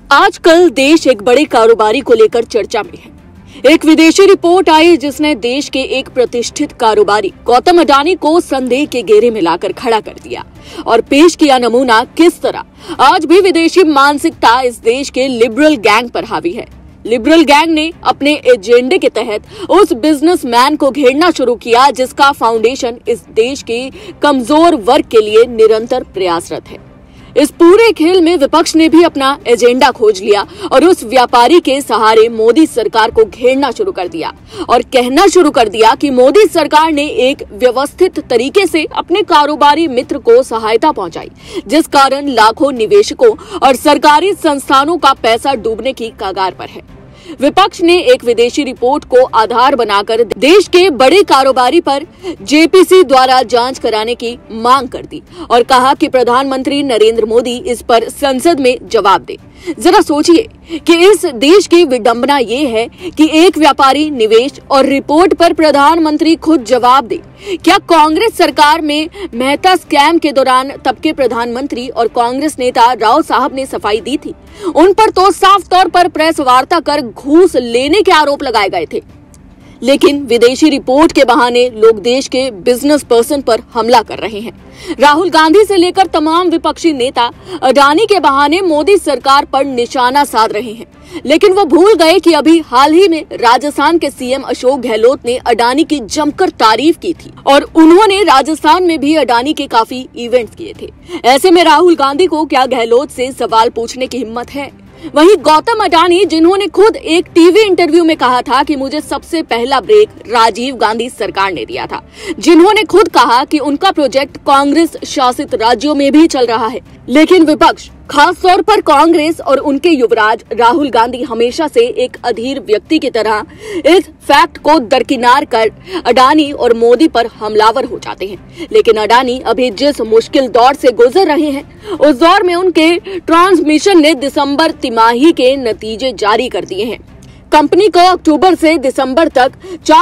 आजकल देश एक बड़े कारोबारी को लेकर चर्चा में है। एक विदेशी रिपोर्ट आई जिसने देश के एक प्रतिष्ठित कारोबारी गौतम अडानी को संदेह के घेरे में लाकर खड़ा कर दिया और पेश किया नमूना किस तरह आज भी विदेशी मानसिकता इस देश के लिबरल गैंग पर हावी है। लिबरल गैंग ने अपने एजेंडे के तहत उस बिजनेसमैन को घेरना शुरू किया जिसका फाउंडेशन इस देश के कमजोर वर्ग के लिए निरंतर प्रयासरत है। इस पूरे खेल में विपक्ष ने भी अपना एजेंडा खोज लिया और उस व्यापारी के सहारे मोदी सरकार को घेरना शुरू कर दिया और कहना शुरू कर दिया कि मोदी सरकार ने एक व्यवस्थित तरीके से अपने कारोबारी मित्र को सहायता पहुंचाई, जिस कारण लाखों निवेशकों और सरकारी संस्थानों का पैसा डूबने की कगार पर है। विपक्ष ने एक विदेशी रिपोर्ट को आधार बनाकर देश के बड़े कारोबारी पर जेपीसी द्वारा जांच कराने की मांग कर दी और कहा कि प्रधानमंत्री नरेंद्र मोदी इस पर संसद में जवाब दे। जरा सोचिए कि इस देश की विडंबना ये है कि एक व्यापारी निवेश और रिपोर्ट पर प्रधानमंत्री खुद जवाब दे। क्या कांग्रेस सरकार में मेहता स्कैम के दौरान तब के प्रधानमंत्री और कांग्रेस नेता राव साहब ने सफाई दी थी? उन पर तो साफ तौर पर प्रेस वार्ता कर घूस लेने के आरोप लगाए गए थे, लेकिन विदेशी रिपोर्ट के बहाने लोग देश के बिजनेस पर्सन पर हमला कर रहे हैं। राहुल गांधी से लेकर तमाम विपक्षी नेता अडानी के बहाने मोदी सरकार पर निशाना साध रहे हैं, लेकिन वो भूल गए कि अभी हाल ही में राजस्थान के सीएम अशोक गहलोत ने अडानी की जमकर तारीफ की थी और उन्होंने राजस्थान में भी अडानी के काफी इवेंट्स किए थे। ऐसे में राहुल गांधी को क्या गहलोत से सवाल पूछने की हिम्मत है? वहीं गौतम अडानी, जिन्होंने खुद एक टीवी इंटरव्यू में कहा था कि मुझे सबसे पहला ब्रेक राजीव गांधी सरकार ने दिया था, जिन्होंने खुद कहा कि उनका प्रोजेक्ट कांग्रेस शासित राज्यों में भी चल रहा है, लेकिन विपक्ष, खास तौर पर कांग्रेस और उनके युवराज राहुल गांधी हमेशा से एक अधीर व्यक्ति की तरह इस फैक्ट को दरकिनार कर अडानी और मोदी पर हमलावर हो जाते हैं। लेकिन अडानी अभी जिस मुश्किल दौर से गुजर रहे हैं, उस दौर में उनके ट्रांसमिशन ने दिसंबर तिमाही के नतीजे जारी कर दिए हैं। कंपनी को अक्टूबर से दिसंबर तक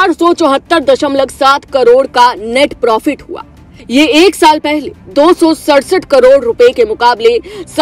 474.7 करोड़ का नेट प्रॉफिट हुआ। ये एक साल पहले 267 करोड़ रुपए के मुकाबले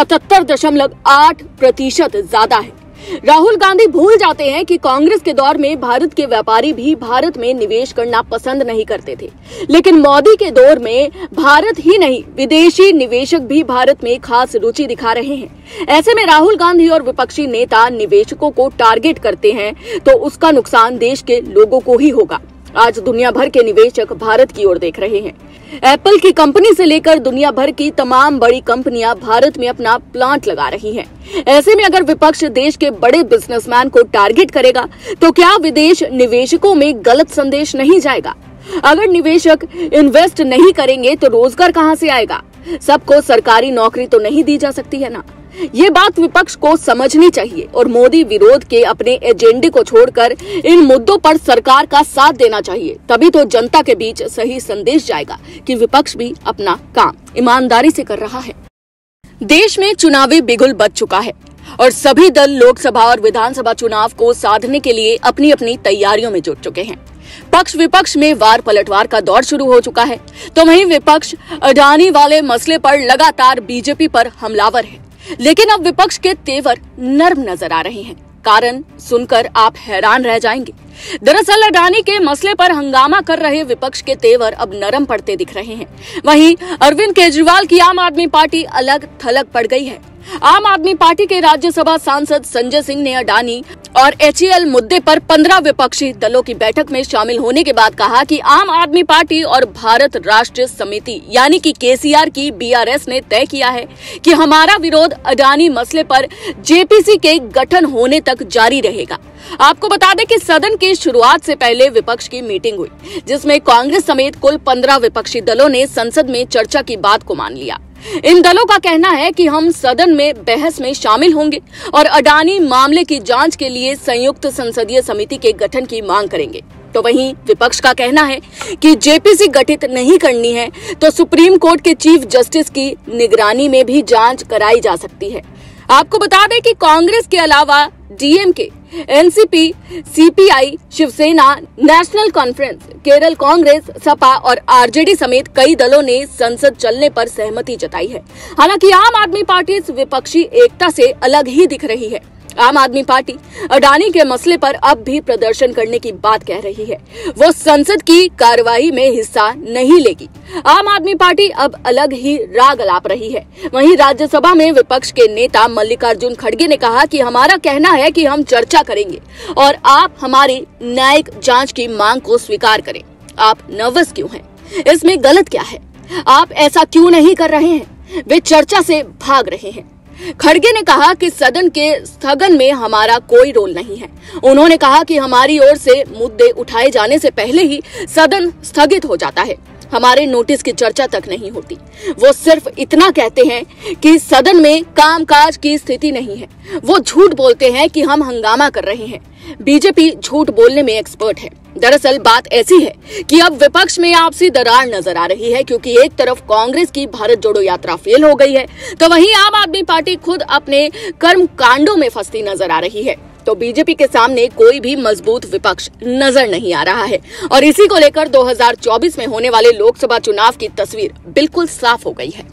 77.8% ज्यादा है। राहुल गांधी भूल जाते हैं कि कांग्रेस के दौर में भारत के व्यापारी भी भारत में निवेश करना पसंद नहीं करते थे, लेकिन मोदी के दौर में भारत ही नहीं, विदेशी निवेशक भी भारत में खास रुचि दिखा रहे हैं। ऐसे में राहुल गांधी और विपक्षी नेता निवेशकों को टारगेट करते हैं तो उसका नुकसान देश के लोगों को ही होगा। आज दुनिया भर के निवेशक भारत की ओर देख रहे हैं। एप्पल की कंपनी से लेकर दुनिया भर की तमाम बड़ी कंपनियां भारत में अपना प्लांट लगा रही हैं। ऐसे में अगर विपक्ष देश के बड़े बिजनेसमैन को टारगेट करेगा तो क्या विदेश निवेशकों में गलत संदेश नहीं जाएगा? अगर निवेशक इन्वेस्ट नहीं करेंगे तो रोजगार कहां से आएगा? सबको सरकारी नौकरी तो नहीं दी जा सकती है ना। ये बात विपक्ष को समझनी चाहिए और मोदी विरोध के अपने एजेंडे को छोड़कर इन मुद्दों पर सरकार का साथ देना चाहिए। तभी तो जनता के बीच सही संदेश जाएगा कि विपक्ष भी अपना काम ईमानदारी से कर रहा है। देश में चुनावी बिगुल बज चुका है और सभी दल लोकसभा और विधानसभा चुनाव को साधने के लिए अपनी अपनी तैयारियों में जुट चुके हैं। पक्ष विपक्ष में वार पलटवार का दौर शुरू हो चुका है, तो वहीं विपक्ष अडानी वाले मसले पर लगातार बीजेपी पर हमलावर है। लेकिन अब विपक्ष के तेवर नर्म नजर आ रहे हैं। कारण सुनकर आप हैरान रह जाएंगे। दरअसल अडानी के मसले पर हंगामा कर रहे विपक्ष के तेवर अब नरम पड़ते दिख रहे हैं। वहीं अरविंद केजरीवाल की आम आदमी पार्टी अलग थलग पड़ गई है। आम आदमी पार्टी के राज्यसभा सांसद संजय सिंह ने अडानी और एचएएल मुद्दे पर 15 विपक्षी दलों की बैठक में शामिल होने के बाद कहा कि आम आदमी पार्टी और भारत राष्ट्र समिति यानी कि केसीआर की बीआरएस ने तय किया है कि हमारा विरोध अडानी मसले पर जेपीसी के गठन होने तक जारी रहेगा। आपको बता दें कि सदन की शुरुआत से पहले विपक्ष की मीटिंग हुई, जिसमें कांग्रेस समेत कुल 15 विपक्षी दलों ने संसद में चर्चा की बात को मान लिया। इन दलों का कहना है कि हम सदन में बहस में शामिल होंगे और अडानी मामले की जांच के लिए संयुक्त संसदीय समिति के गठन की मांग करेंगे। तो वहीं विपक्ष का कहना है कि जेपीसी गठित नहीं करनी है तो सुप्रीम कोर्ट के चीफ जस्टिस की निगरानी में भी जांच कराई जा सकती है। आपको बता दें कि कांग्रेस के अलावा DMK, NCP, CPI, Shivsena, National Conference, Kerala Congress, Sapa और आरजेडी समेत कई दलों ने संसद चलने पर सहमति जताई है। हालांकि आम आदमी पार्टी इस विपक्षी एकता से अलग ही दिख रही है। आम आदमी पार्टी अडानी के मसले पर अब भी प्रदर्शन करने की बात कह रही है। वो संसद की कार्यवाही में हिस्सा नहीं लेगी। आम आदमी पार्टी अब अलग ही राग अलाप रही है। वहीं राज्यसभा में विपक्ष के नेता मल्लिकार्जुन खड़गे ने कहा कि हमारा कहना है कि हम चर्चा करेंगे और आप हमारी न्यायिक जांच की मांग को स्वीकार करें। आप नर्वस क्यों हैं? इसमें गलत क्या है? आप ऐसा क्यों नहीं कर रहे हैं? वे चर्चा से भाग रहे हैं। खड़गे ने कहा कि सदन के स्थगन में हमारा कोई रोल नहीं है। उन्होंने कहा कि हमारी ओर से मुद्दे उठाए जाने से पहले ही सदन स्थगित हो जाता है। हमारे नोटिस की चर्चा तक नहीं होती। वो सिर्फ इतना कहते हैं कि सदन में कामकाज की स्थिति नहीं है। वो झूठ बोलते हैं कि हम हंगामा कर रहे हैं। बीजेपी झूठ बोलने में एक्सपर्ट है। दरअसल बात ऐसी है कि अब विपक्ष में आपसी दरार नजर आ रही है, क्योंकि एक तरफ कांग्रेस की भारत जोड़ो यात्रा फेल हो गई है, तो वहीं आम आदमी पार्टी खुद अपने कर्म कांडों में फंसती नजर आ रही है। तो बीजेपी के सामने कोई भी मजबूत विपक्ष नजर नहीं आ रहा है और इसी को लेकर 2024 में होने वाले लोकसभा चुनाव की तस्वीर बिल्कुल साफ हो गई है।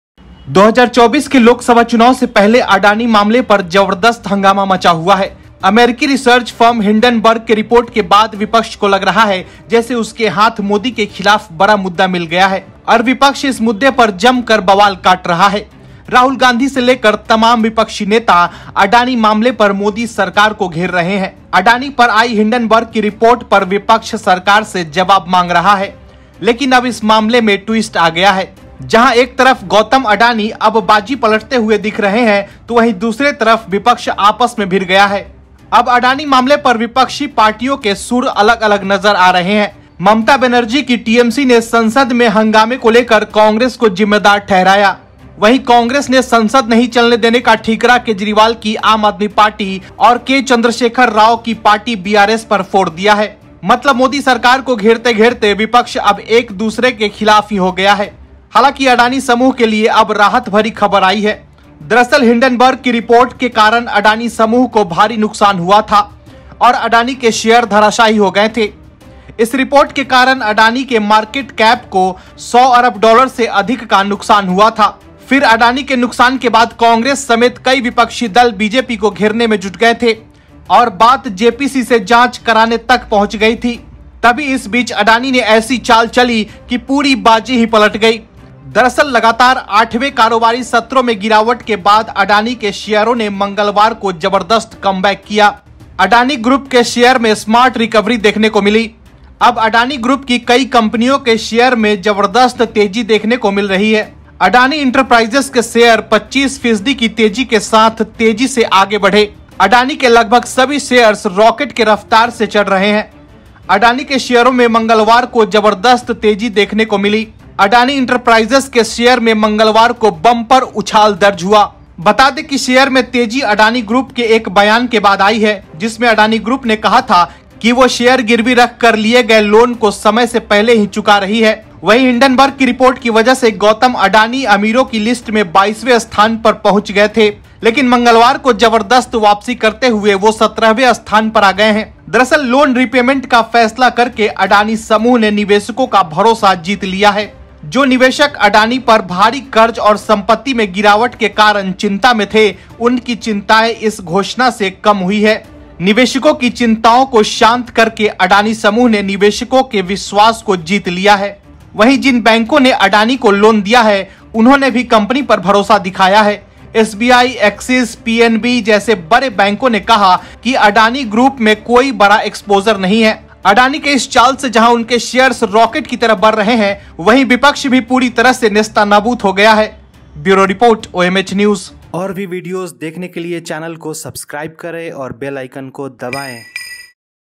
2024 के लोकसभा चुनाव से पहले अडानी मामले पर जबरदस्त हंगामा मचा हुआ है। अमेरिकी रिसर्च फर्म हिंडनबर्ग के रिपोर्ट के बाद विपक्ष को लग रहा है जैसे उसके हाथ मोदी के खिलाफ बड़ा मुद्दा मिल गया है और विपक्ष इस मुद्दे पर जमकर बवाल काट रहा है। राहुल गांधी से लेकर तमाम विपक्षी नेता अडानी मामले पर मोदी सरकार को घेर रहे हैं। अडानी पर आई हिंडनबर्ग की रिपोर्ट पर विपक्ष सरकार से जवाब मांग रहा है, लेकिन अब इस मामले में ट्विस्ट आ गया है। जहां एक तरफ गौतम अडानी अब बाजी पलटते हुए दिख रहे हैं, तो वहीं दूसरे तरफ विपक्ष आपस में भिड़ गया है। अब अडानी मामले पर विपक्षी पार्टियों के सुर अलग अलग नजर आ रहे हैं। ममता बनर्जी की टीएमसी ने संसद में हंगामे को लेकर कांग्रेस को जिम्मेदार ठहराया। वहीं कांग्रेस ने संसद नहीं चलने देने का ठीकरा केजरीवाल की आम आदमी पार्टी और के चंद्रशेखर राव की पार्टी बीआरएस पर फोड़ दिया है। मतलब मोदी सरकार को घेरते घेरते विपक्ष अब एक दूसरे के खिलाफ ही हो गया है। हालांकि अडानी समूह के लिए अब राहत भरी खबर आई है। दरअसल हिंडनबर्ग की रिपोर्ट के कारण अडानी समूह को भारी नुकसान हुआ था और अडानी के शेयर धराशायी हो गए थे। इस रिपोर्ट के कारण अडानी के मार्केट कैप को 100 अरब डॉलर से अधिक का नुकसान हुआ था। फिर अडानी के नुकसान के बाद कांग्रेस समेत कई विपक्षी दल बीजेपी को घेरने में जुट गए थे और बात जेपीसी से जांच कराने तक पहुंच गई थी। तभी इस बीच अडानी ने ऐसी चाल चली कि पूरी बाजी ही पलट गई। दरअसल लगातार 8वें कारोबारी सत्रों में गिरावट के बाद अडानी के शेयरों ने मंगलवार को जबरदस्त कमबैक किया। अडानी ग्रुप के शेयर में स्मार्ट रिकवरी देखने को मिली। अब अडानी ग्रुप की कई कंपनियों के शेयर में जबरदस्त तेजी देखने को मिल रही है। अडानी इंटरप्राइजेस के शेयर 25% की तेजी के साथ तेजी से आगे बढ़े। अडानी के लगभग सभी शेयर्स रॉकेट के रफ्तार से चढ़ रहे हैं। अडानी के शेयरों में मंगलवार को जबरदस्त तेजी देखने को मिली। अडानी इंटरप्राइजेस के शेयर में मंगलवार को बम्पर उछाल दर्ज हुआ। बता दें कि शेयर में तेजी अडानी ग्रुप के एक बयान के बाद आई है, जिसमें अडानी ग्रुप ने कहा था कि वो शेयर गिरवी रख कर लिए गए लोन को समय से पहले ही चुका रही है। वहीं हिंडनबर्ग की रिपोर्ट की वजह से गौतम अडानी अमीरों की लिस्ट में 22वें स्थान पर पहुंच गए थे, लेकिन मंगलवार को जबरदस्त वापसी करते हुए वो 17वें स्थान पर आ गए हैं। दरअसल लोन रिपेमेंट का फैसला करके अडानी समूह ने निवेशकों का भरोसा जीत लिया है। जो निवेशक अडानी पर भारी कर्ज और संपत्ति में गिरावट के कारण चिंता में थे, उनकी चिंताएं इस घोषणा से कम हुई है। निवेशकों की चिंताओं को शांत करके अडानी समूह ने निवेशकों के विश्वास को जीत लिया है। वहीं जिन बैंकों ने अडानी को लोन दिया है, उन्होंने भी कंपनी पर भरोसा दिखाया है। एसबीआई, एक्सिस, पीएनबी जैसे बड़े बैंकों ने कहा कि अडानी ग्रुप में कोई बड़ा एक्सपोजर नहीं है। अडानी के इस चाल से जहां उनके शेयर्स रॉकेट की तरह बढ़ रहे हैं, वहीं विपक्ष भी पूरी तरह से नेस्तनाबूद हो गया है। Bureau report, OMH news. और भी वीडियोस देखने के लिए चैनल को सब्सक्राइब करें और बेल आइकन को दबाएं।